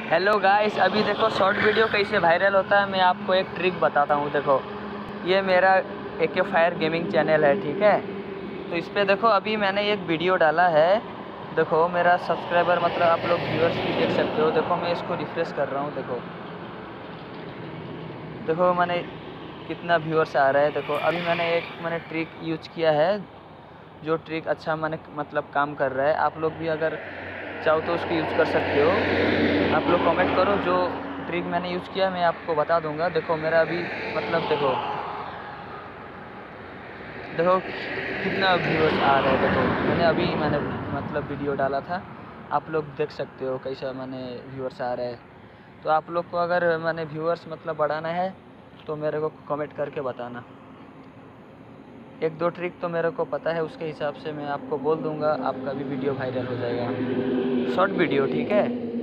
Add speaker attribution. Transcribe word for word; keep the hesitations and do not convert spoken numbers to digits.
Speaker 1: Hello guys, अभी देखो short video कैसे वायरल होता है। मैं आपको एक ट्रिक बताता हूँ। देखो, ये मेरा ए के फायर गेमिंग चैनल है, ठीक है। तो इस पर देखो अभी मैंने एक वीडियो डाला है। देखो मेरा सब्सक्राइबर मतलब आप लोग व्यूअर्स भी देख सकते हो। देखो मैं इसको रिफ्रेश कर रहा हूँ। देखो देखो मैंने कितना व्यूअर्स आ रहा है। देखो अभी मैंने एक मैंने ट्रिक यूज किया है, जो ट्रिक अच्छा मैंने मतलब काम कर रहा है। आप लोग भी अगर चाहो तो उसको यूज़ कर सकते हो। आप लोग कमेंट करो, जो ट्रिक मैंने यूज़ किया मैं आपको बता दूंगा। देखो मेरा अभी मतलब देखो देखो कितना व्यूअर्स आ रहा है। देखो मैंने अभी मैंने मतलब वीडियो डाला था, आप लोग देख सकते हो कैसा मैंने व्यूअर्स आ रहा है। तो आप लोग को अगर मैंने व्यूअर्स मतलब बढ़ाना है तो मेरे को कमेंट करके बताना। एक दो ट्रिक तो मेरे को पता है, उसके हिसाब से मैं आपको बोल दूंगा, आपका भी वीडियो वायरल हो जाएगा। शॉर्ट वीडियो, ठीक है।